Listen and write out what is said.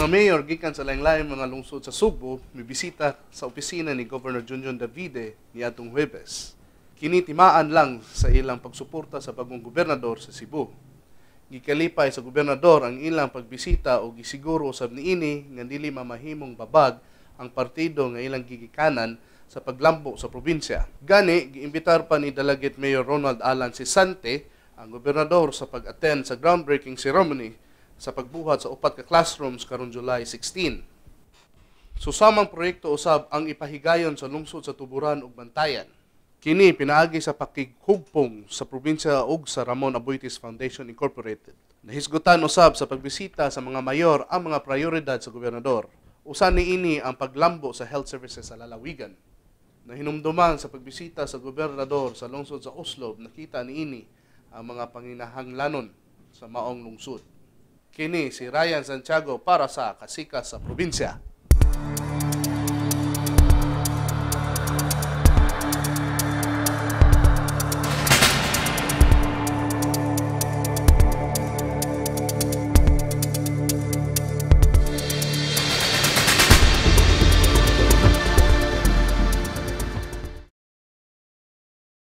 Mga mayor gikan sa lain-lain mga lungsod sa Subo mibisita sa opisina ni Governor Junjun Davide niadtong Huwebes. Kini timaan lang sa ilang pagsuporta sa bagong gobernador sa Cebu. Gikalipay sa gobernador ang ilang pagbisita o gisiguro usab niini nga dili mamahimong babag ang partido nga ilang gigikanan sa paglambo sa probinsya. Gani giimbitar pa ni Delegate Mayor Ronald Alan Sisante ang gobernador sa pag-attend sa groundbreaking ceremony sa pagbuhat sa 4 ka classrooms karong July 16. Susamang proyekto usab ang ipahigayon sa lungsod sa Tuburan ug Bantayan. Kini pinaagi sa pakighugpong sa probinsya ug sa Ramon Aboitiz Foundation Incorporated. Nahisgutan usab sa pagbisita sa mga mayor ang mga prioridad sa gobernador. Usa niini ang paglambo sa health services sa lalawigan. Nahinumduman sa pagbisita sa gobernador sa lungsod sa Oslob, nakita niini ang mga panginahanglanon sa maong lungsod. Kini si Ryan Santiago para sa Kasikas sa Probinsya.